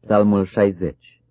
Psalmul 60.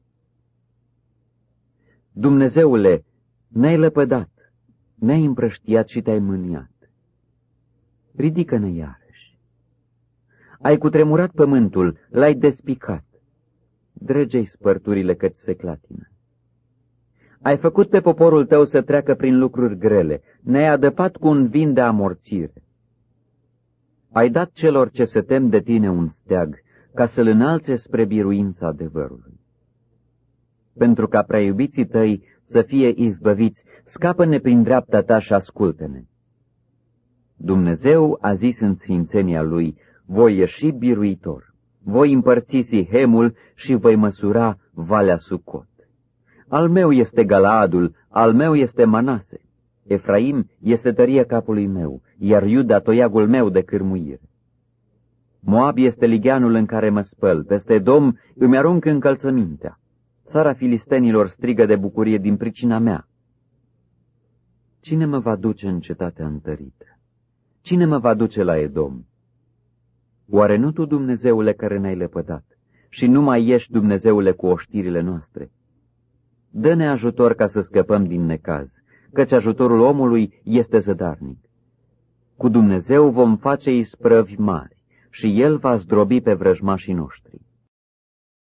Dumnezeule, ne-ai lepădat, ne-ai împrăștiat și te-ai mâniat. Ridică-ne iarăși. Ai cutremurat pământul, l-ai despicat. Drege-i spărturile căci se clatină. Ai făcut pe poporul tău să treacă prin lucruri grele, ne-ai adăpat cu un vin de amorțire. Ai dat celor ce se tem de tine un steag, ca să-l înalțe spre biruința adevărului. Pentru ca prea iubiții tăi să fie izbăviți, scapă-ne prin dreapta ta și ascultă-ne. Dumnezeu a zis în sfințenia lui, voi ieși biruitor, voi împărți Sihemul și voi măsura Valea Sucot. Al meu este Galaadul, al meu este Manase. Efraim este tăria capului meu, iar Iuda toiagul meu de cârmuire. Moab este ligheanul în care mă spăl, peste Edom îmi arunc încălțămintea. Țara filistenilor strigă de bucurie din pricina mea. Cine mă va duce în cetatea întărită? Cine mă va duce la Edom? Oare nu tu, Dumnezeule, care ne-ai lepădat, și nu mai ești, Dumnezeule, cu oștirile noastre? Dă-ne ajutor ca să scăpăm din necaz, căci ajutorul omului este zădarnic. Cu Dumnezeu vom face isprăvi mari și El va zdrobi pe vrăjmașii noștri.